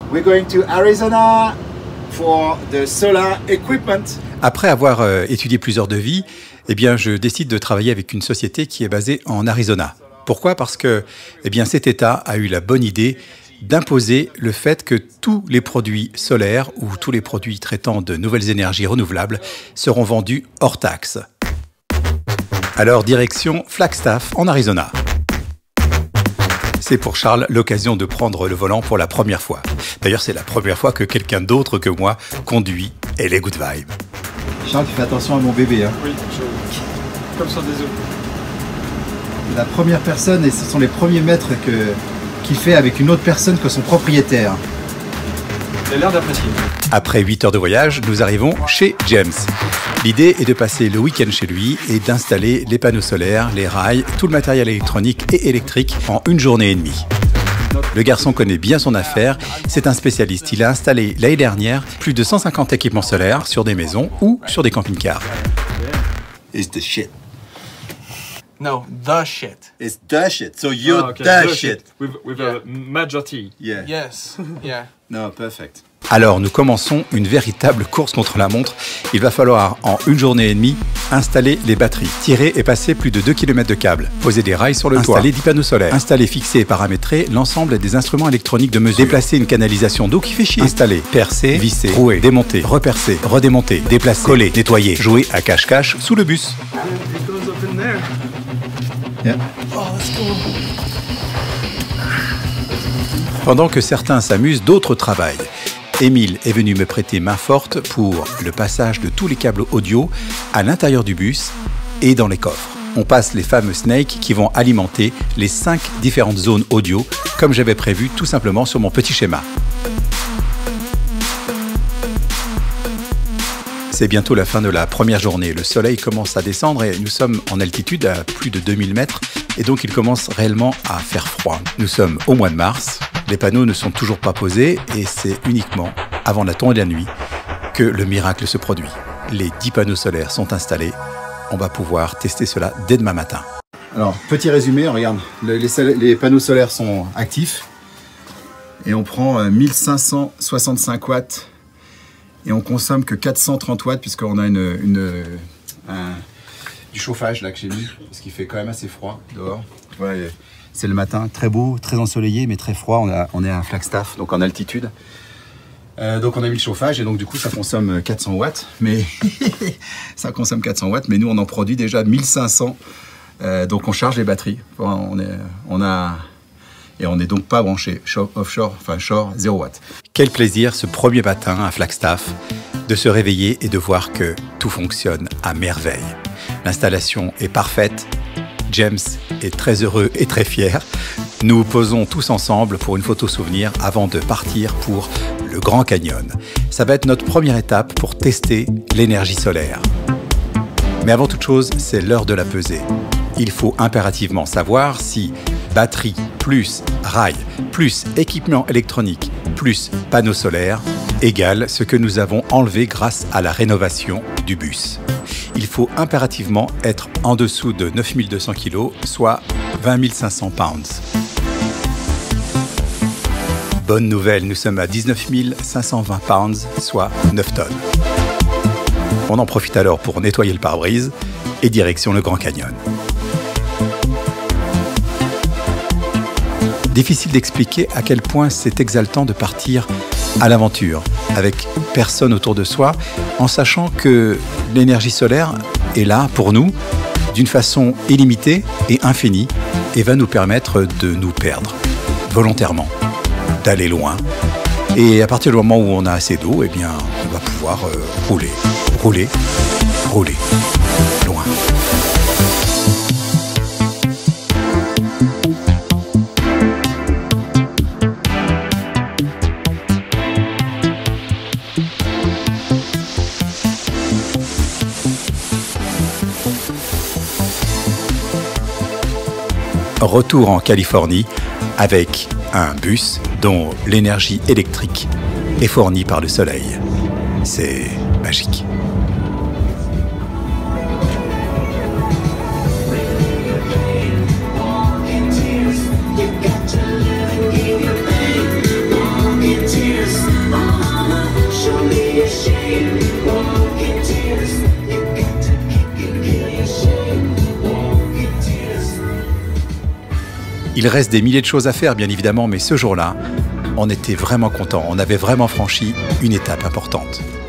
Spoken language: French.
We're going to Arizona for the solar equipment. Après avoir étudié plusieurs devis, eh bien, je décide de travailler avec une société qui est basée en Arizona. Pourquoi? Parce que eh bien, cet État a eu la bonne idée d'imposer le fait que tous les produits solaires ou tous les produits traitant de nouvelles énergies renouvelables seront vendus hors taxe. Alors, direction Flagstaff, en Arizona. C'est pour Charles l'occasion de prendre le volant pour la première fois. D'ailleurs, c'est la première fois que quelqu'un d'autre que moi conduit et les good vibes. Charles, tu fais attention à mon bébé. Hein. Oui, comme sur des œufs. La première personne, et ce sont les premiers mètres qu'il fait avec une autre personne que son propriétaire. Il a l'air d'apprécier. Après 8 heures de voyage, nous arrivons chez James. L'idée est de passer le week-end chez lui et d'installer les panneaux solaires, les rails, tout le matériel électronique et électrique en une journée et demie. Le garçon connaît bien son affaire, c'est un spécialiste. Il a installé l'année dernière plus de 150 équipements solaires sur des maisons ou sur des camping-cars. It's the shit. No, the shit. It's the shit. So you're okay. the shit. With a major T. Yeah. Yes. Yeah. No, perfect. Alors nous commençons une véritable course contre la montre. Il va falloir en une journée et demie installer les batteries, tirer et passer plus de 2 km de câbles, poser des rails sur le toit, installer 10 panneaux solaires, installer, fixer et paramétrer l'ensemble des instruments électroniques de mesure, déplacer une canalisation d'eau qui fait chier, installer, percer, visser, rouer, démonter, repercer, redémonter, déplacer, coller, nettoyer, jouer à cache-cache sous le bus. It goes up in there. Yeah. Oh, that's cool. Pendant que certains s'amusent, d'autres travaillent. Émile est venu me prêter main forte pour le passage de tous les câbles audio à l'intérieur du bus et dans les coffres. On passe les fameux snakes qui vont alimenter les 5 différentes zones audio comme j'avais prévu tout simplement sur mon petit schéma. C'est bientôt la fin de la première journée. Le soleil commence à descendre et nous sommes en altitude à plus de 2000 mètres et donc il commence réellement à faire froid. Nous sommes au mois de mars. Les panneaux ne sont toujours pas posés et c'est uniquement avant la tombée de la nuit que le miracle se produit. Les 10 panneaux solaires sont installés. On va pouvoir tester cela dès demain matin. Alors, petit résumé, regarde, les panneaux solaires sont actifs et on prend 1565 watts et on consomme que 430 watts puisqu'on a du chauffage là que j'ai mis parce qu'il fait quand même assez froid dehors. Ouais, c'est le matin, très beau, très ensoleillé, mais très froid. On est à Flagstaff, donc en altitude. Donc on a mis le chauffage et donc du coup ça consomme 400 watts. Mais ça consomme 400 watts, mais nous on en produit déjà 1500. Donc on charge les batteries. On n'est donc pas branché offshore, enfin shore, 0 watts. Quel plaisir ce premier matin à Flagstaff de se réveiller et de voir que tout fonctionne à merveille. L'installation est parfaite. James est très heureux et très fier. Nous posons tous ensemble pour une photo souvenir avant de partir pour le Grand Canyon. Ça va être notre première étape pour tester l'énergie solaire. Mais avant toute chose, c'est l'heure de la pesée. Il faut impérativement savoir si batterie plus rail plus équipement électronique plus panneaux solaires égale ce que nous avons enlevé grâce à la rénovation du bus. Il faut impérativement être en dessous de 9200 kg, soit 20 500 pounds. Bonne nouvelle, nous sommes à 19 520 pounds, soit 9 tonnes. On en profite alors pour nettoyer le pare-brise et direction le Grand Canyon. Difficile d'expliquer à quel point c'est exaltant de partir à l'aventure, avec personne autour de soi, en sachant que l'énergie solaire est là pour nous, d'une façon illimitée et infinie, et va nous permettre de nous perdre, volontairement, d'aller loin. Et à partir du moment où on a assez d'eau, eh bien, on va pouvoir rouler, loin. Retour en Californie avec un bus dont l'énergie électrique est fournie par le soleil. C'est magique. Tears. Il reste des milliers de choses à faire, bien évidemment, mais ce jour-là, on était vraiment contents. On avait vraiment franchi une étape importante.